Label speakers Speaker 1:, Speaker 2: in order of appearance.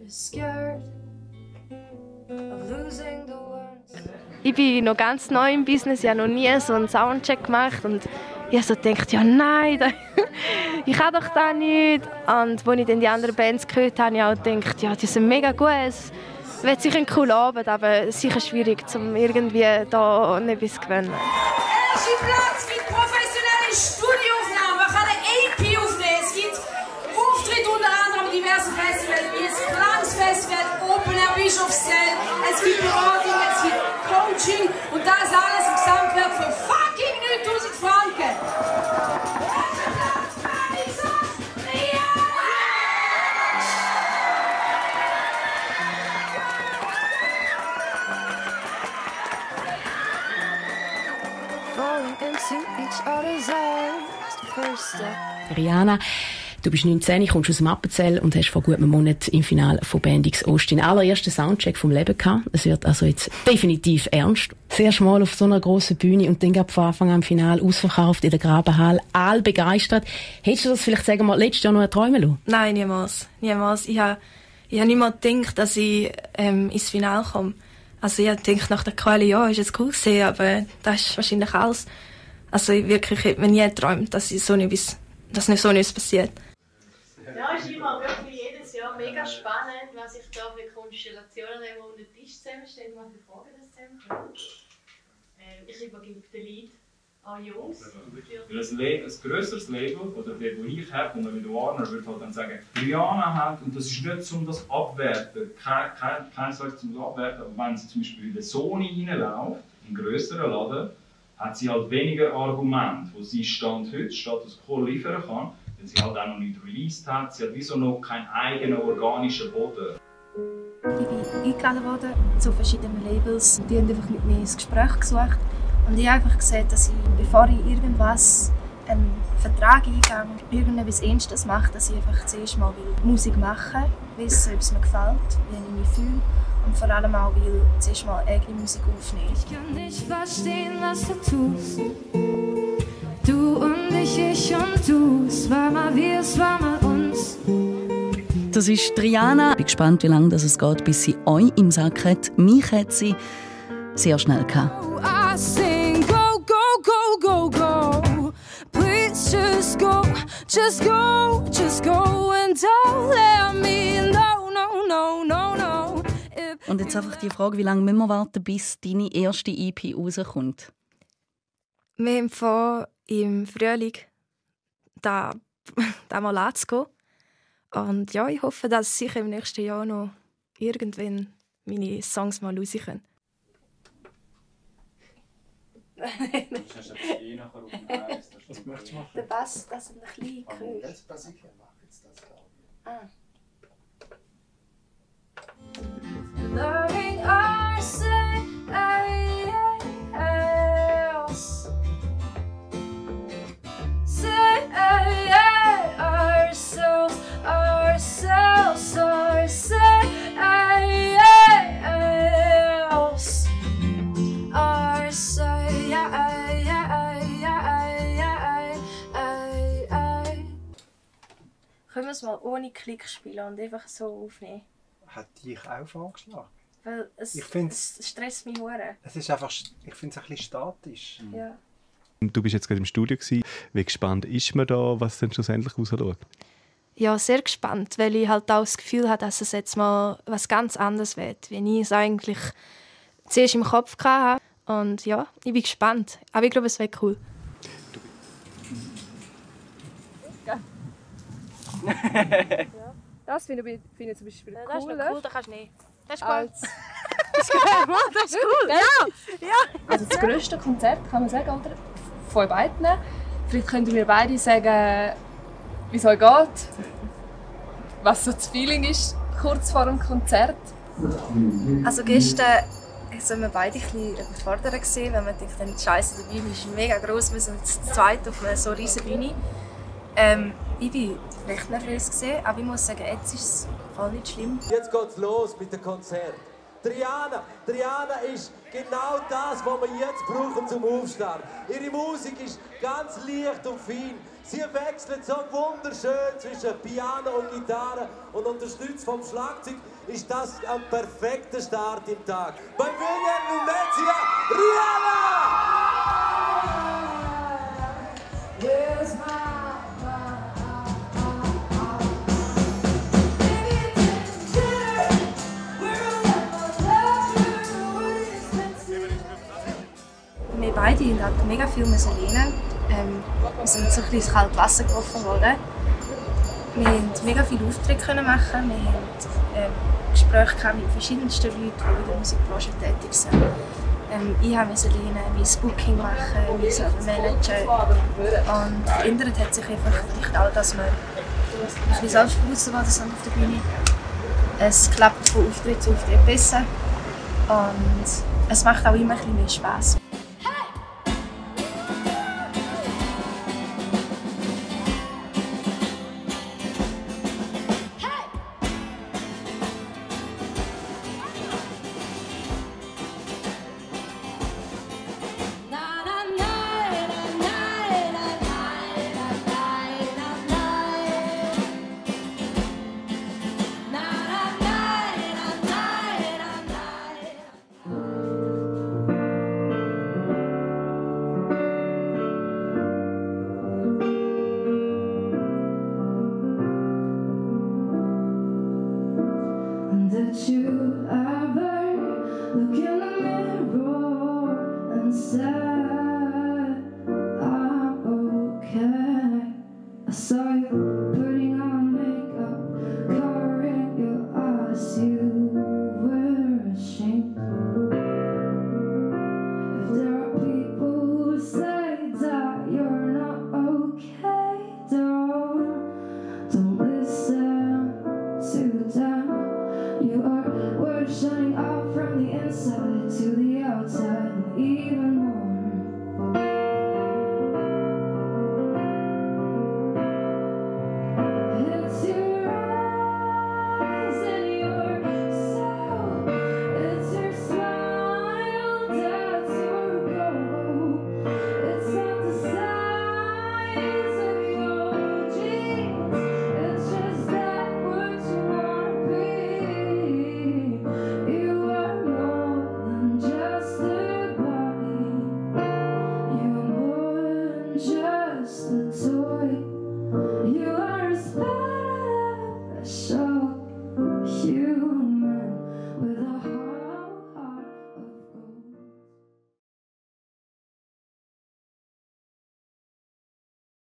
Speaker 1: Ich bin noch ganz neu im Business, ich habe noch nie so einen Soundcheck gemacht und ich habe so gedacht, ja nein, ich kann doch das nicht. Und als ich dann die anderen Bands gehört habe, habe ich auch gedacht, ja, die sind mega gut. Es wird sicher ein cooler Abend, aber sicher schwierig, um irgendwie da etwas zu gewinnen.
Speaker 2: Erster Platz gibt professionelle Studioaufnahmen, man kann eine EP aufnehmen. Es gibt Auftritte unter anderem an diversen Festivals, wie das Klangsfestival, Open Air Bischofszell, es gibt Beratung, es gibt Coaching und das alles im Gesamtwert für fucking 9000 Franken.
Speaker 3: Rihanna, du bist 19, kommst aus dem Appenzell und hast vor gut einem Monat im Finale von Band X Ost den allerersten Soundcheck vom Leben gehabt. Es wird also jetzt definitiv ernst. Das erste Mal auf so einer grossen Bühne und dann gab von Anfang an im Finale ausverkauft in der Grabenhalle, all begeistert. Hättest du das vielleicht, sagen wir, letztes Jahr noch träumen lassen?
Speaker 1: Nein, niemals. Niemals. Ich habe nicht mal gedacht, dass ich ins Finale komme. Also ich habe gedacht, nach der Quali, ja, ist jetzt cool gewesen, aber das ist wahrscheinlich alles. Also ich wirklich hätte mir nie geträumt, dass so etwas passiert.
Speaker 4: Ja, es ist immer wirklich jedes Jahr mega spannend, was sich da für Konstellationen um den Tisch zusammenstellen, was für Fragen das zusammenkommen. Ich übergebe den Lied an Jungs.
Speaker 5: Weil ein grösseres Label, oder der, wo ich habe, und mit Warner würde halt dann sagen, Rihanna hat, und das ist nicht um das Abwerten, kein Sache zum Abwerten, aber wenn sie zum Beispiel in den Sony reinläuft, in grösseren Laden, hat sie halt weniger Argumente, wo sie Stand heute, Status Quo liefern kann, weil sie halt auch noch nicht released hat. Sie hat wieso noch keinen eigenen organischen Boden.
Speaker 1: Ich bin eingeladen worden zu verschiedenen Labels. Die haben einfach mit mir ins Gespräch gesucht. Und ich habe einfach gesehen, dass ich, bevor ich einen Vertrag eingehe, irgendetwas Ernstes mache, dass ich einfach zuerst mal Musik machen will, wissen, ob es mir gefällt, wie ich mich fühle. Und vor allem auch, weil ich zuerst mal eigene Musik aufnehmen.
Speaker 6: Ich kann nicht verstehen, was du tust. Du und ich und du. Es war mal wir, es war mal uns.
Speaker 7: Das ist Rihanna. Ich bin gespannt, wie lange es geht, bis sie euch im Sack hat. Mich hat sie sehr schnell gehabt.
Speaker 6: I sing, go, go, go, go, go. Please just go, just go, just go and don't let me no, no, no, no, no.
Speaker 7: Und jetzt einfach die Frage, wie lange müssen wir warten, bis deine erste EP rauskommt?
Speaker 1: Wir haben vor, im Frühling da mal anzugehen. Und ja, ich hoffe, dass sicher im nächsten Jahr noch irgendwann meine Songs mal rauskommen. Was möchtest du machen? Der Bass, das ist ein bisschen Geräusch.
Speaker 8: Jetzt Bass, ich mache jetzt das, glaube ich.
Speaker 6: Loving ourselves. Say ourselves, ourselves, ourselves.
Speaker 1: Können wir es mal ohne Klick spielen und einfach so aufnehmen?
Speaker 8: Hat dich auch vorgeschlagen?
Speaker 1: Weil es stresst mich sehr.
Speaker 8: Es ist einfach, ich finde es ein bisschen statisch.
Speaker 1: Ja.
Speaker 9: Du bist jetzt gerade im Studio gewesen. Wie gespannt ist man da, was dann schlussendlich rausschaut?
Speaker 1: Ja, sehr gespannt, weil ich halt auch das Gefühl habe, dass es jetzt mal was ganz anderes wird, wie ich es eigentlich zuerst im Kopf hatte. Und ja, ich bin gespannt. Aber ich glaube, es wird cool.
Speaker 10: Ja. Das finde ich zum Beispiel
Speaker 1: Das ist
Speaker 10: cool.
Speaker 1: cool, das kannst du nicht. Das ist gut.
Speaker 10: Das ist cool. Ja. Also das grösste Konzert, kann man sagen, oder? Von beiden. Vielleicht könnten wir beide sagen, wie es euch geht, was so das Feeling ist, kurz vor dem Konzert.
Speaker 1: Also gestern waren wir beide ein bisschen überfordert, weil man dachte, Scheiße, die Bühne ist mega gross, wir sind zu zweit auf einer so riesigen Bühne. Ich war recht nervös, aber ich muss sagen, jetzt ist es voll nicht schlimm.
Speaker 11: Jetzt geht's los mit dem Konzert. Rihanna ist genau das, was wir jetzt brauchen zum Aufstehen. Ihre Musik ist ganz leicht und fein. Sie wechselt so wunderschön zwischen Piano und Gitarre und unterstützt vom Schlagzeug ist das ein perfekter Start im Tag. Bei William und Metzia, Rihanna!
Speaker 1: Wir beide haben halt mega viel lernen. Wir sind so ein bisschen ins kalte Wasser geworfen worden. Wir konnten mega viele Aufträge machen. Wir haben Gespräche mit verschiedensten Leuten, die in der Musikbranche tätig sind. Ich musste lernen, mein Booking machen, mich selber managen. Und verändert hat sich einfach vielleicht auch, dass wir ein bisschen selbstbewusster geworden sind auf der Bühne. Es klappt von Auftritt zu Auftritt besser. Und es macht auch immer ein bisschen mehr Spass.
Speaker 6: Did you ever look in the mirror and say, I'm okay? I saw you putting on makeup, covering your eyes, you were ashamed. If there are people who say that you're not okay, don't listen to them. You are words shining out from the inside to the outside, and even more. It's your eyes and your soul. It's your smile, that's your goal. It's not the size of your jeans. It's just that what you want to be. You are more than just a body. You're more than just a toy. You are a spell.